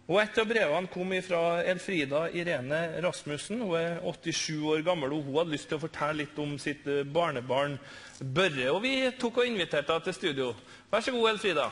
Og et av brevene kom fra Elfrida Irene Rasmussen. Hun er 87 år gammel, og hun hadde lyst til å fortelle litt om sitt barnebarn Børre. Og vi tok og inviterte henne til studio. Vær så god, Elfrida.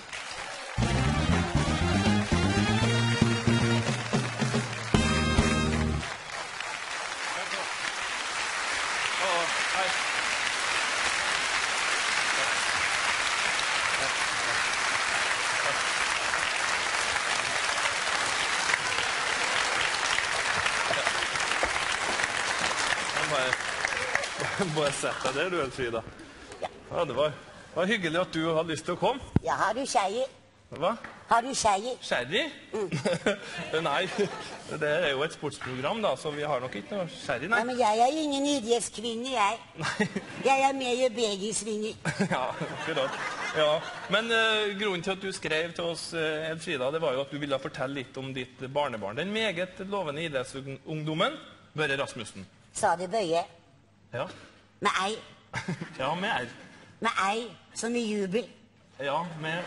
Bare sett deg der, du, Elfrida. Ja, det var hyggelig at du hadde lyst til å komme. Ja, har du skjeier? Hva? Har du skjeier? Sherry? Nei, det er jo et sportsprogram da, så vi har nok ikke noe sherry, nei. Ja, men jeg er ingen idrettskvinne, jeg. Nei. Jeg er mer begisvinger. Ja, akkurat. Ja, men grunnen til at du skrev til oss, Elfrida, det var jo at du ville fortelle litt om ditt barnebarn. Den meget lovende idrettsungdommen, Børre Rasmussen. Sa det Bøye? Ja. Med ei. Ja, med R. Med ei som i jubel. Ja,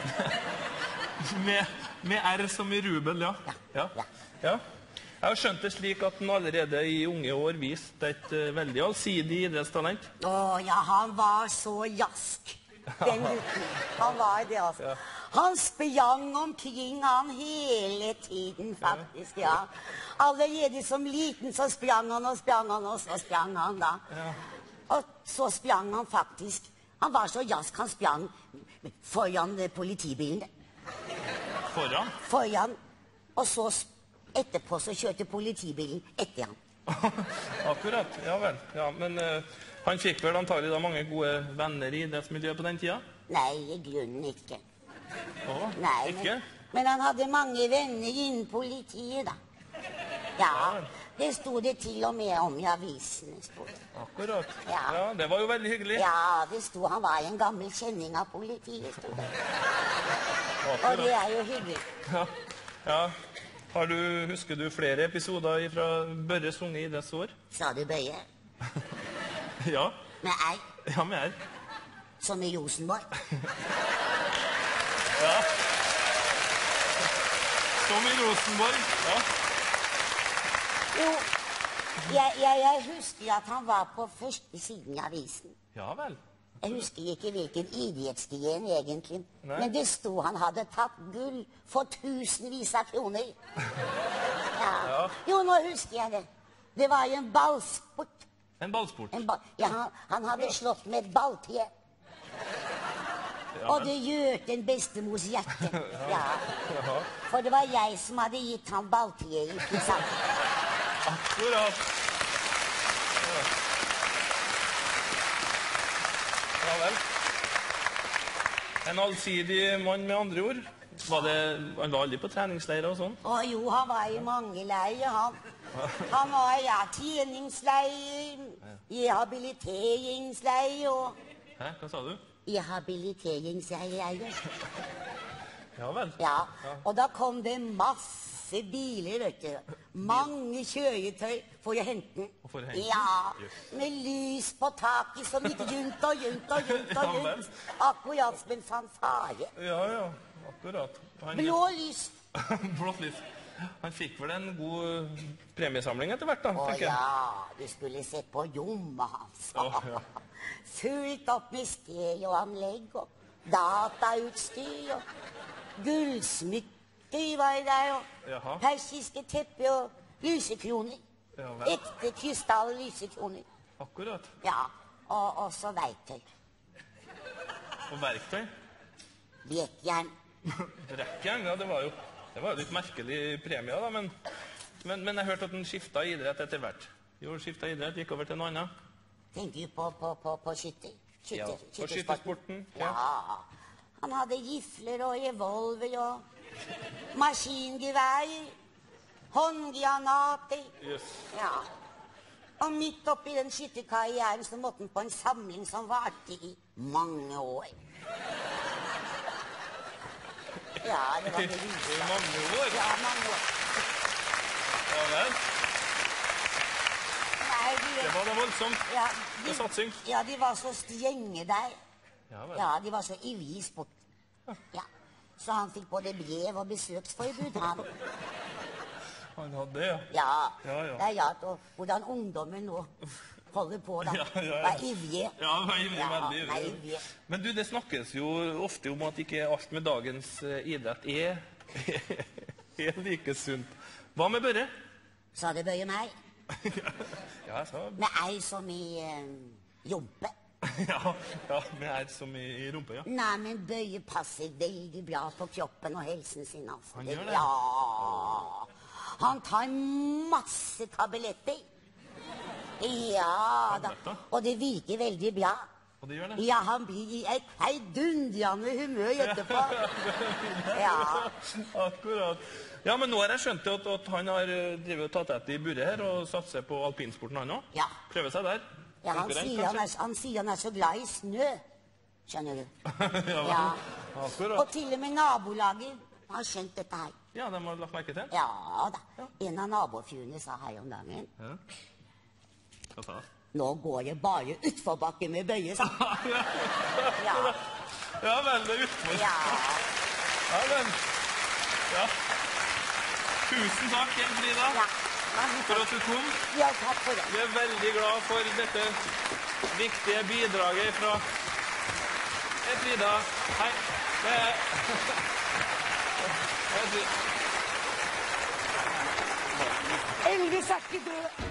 med R som i rubel, ja. Ja. Jeg har skjønt det slik at han allerede i unge år viste et veldig allsidig idrettstalent. Ja, han var så jask, den gutten. Han var det, altså. Ja. Han sprang omkring han hele tiden, faktisk, ja. Allerede som liten så sprang han, og så sprang han da. Ja. Og så sprang han faktisk. Han var så jask, han sprang foran politibilen. Foran? Foran. Og så etterpå så kjørte politibilen etter han. Akkurat, ja vel. Ja, men han fikk vel antagelig da mange gode venner i idrettsmiljøet på den tida? Nei, i grunnen ikke. Nei, ikke? Men han hadde mange venner innen politiet da. Ja, det stod det til og med om i avisene. Akkurat. Ja, det var jo veldig hyggelig. Ja, det stod han var en gammel kjenning av politiet, stod det. Og det er jo hyggelig. Ja. Husker du flere episoder fra Børres unge idrettsår? Sa du Bøye? Ja. Med ei? Ja, med ei. Som i Rosenborg? Ja. Som i Rosenborg, ja. Jo, jeg husker at han var på første siden i avisen. Ja vel. Jeg husker ikke hvilken idrettsgren egentlig. Nei. Men det stod han hadde tatt gull for tusenvis av kroner. Ja. Jo, nå husker jeg det. Det var en ballsport. En ballsport? Ja, han hadde slått med et balltre. Og det gjør den bestemors hjerte. Ja. For det var jeg som hadde gitt han balltreet i presang. Akkurat. Ja vel. En allsidig mann med andre ord. Han var aldri på treningsleirer og sånn? Jo, han var i mange leirer, han. Han var, treningsleirer, rehabiliteringsleirer og... Hæ, hva sa du? Rehabiliteringsleirer. Ja vel. Ja, og da kom det masse biler, vet du. Mange kjøretøy for å hente den. Ja, med lys på taket som gikk rundt og rundt. Akkurat som en fanfare. Ja, akkurat. Blå lys. Blått lys. Han fikk vel en god premiesamling etter hvert da, tenker jeg. Ja, du skulle sett på rommet hans. Fullt opp med stereoanlegg og datautstyr og gullsmykker var der, og persiske tepper og lysekroner. Ekte krystall-lysekroner. Akkurat. Ja, og så verktøy. Og verktøy? Brekkjern. Brekkjern, ja, det var jo litt merkelig premie da, men jeg hørte at den skiftet idrett etter hvert. Jo, skiftet idrett, gikk over til noe annet. Tenker du på skytter? Ja, på skyttersporten. Ja, han hadde gifler og revolver og maskingevær, håndgranater. Ja. Og midt oppi den skytterkarrieren så måtte han på en samling som varte i mange år. Ja, det var det. I mange år? Ja, mange år. Ja vel. Nei, det var da voldsomt. Det er satsing. Ja, de var så strenge der. Ja, de var så ivrig i sport. Ja. Så han fikk både brev og besøksforbud, han. Han hadde det, ja. Ja, Ja. det er rart, og hvordan ungdommen nå holder på da. Ja. Vær ivrige. Ja, veldig vær ivrig. ivrige. Men du, det snakkes jo ofte om at ikke alt med dagens idrett er like sunt. Hva med Børre? Sa det Børre meg? Ja, jeg sa... Med ei som i rumpe. Ja, med ei som i rumpa, ja. Nei, men Børre passer veldig bra på kroppen og helsen sin, altså. Han gjør det? Ja. Han tar masse tabletter. Ja da. Og det virker veldig bra. Og det gjør det? Ja, han blir i et heidundrende humør etterpå. Ja. Akkurat. Ja, men nå har jeg skjønt at han har drevet og tatt etter i burret her og satser på alpinsporten han også. Ja. Prøver seg der. Ja, han sier han er så glad i snø. Skjønner du? Ja. Akkurat. Og til og med nabolaget har skjønt dette her. Ja, de har lagt merke til. Ja da. En av nabofruene sa her om dagen. Ja. Hva sa? Nå går det bare utforbakke med Børre, sa han. Ja. Ja vel, det er utfor. Ja. Ja vel. Ja. Tusen takk, Jen Frida, for at du kom. Ja, takk for det. Vi er veldig glad for dette viktige bidraget fra Frida. Hei. Elvis er ikke død.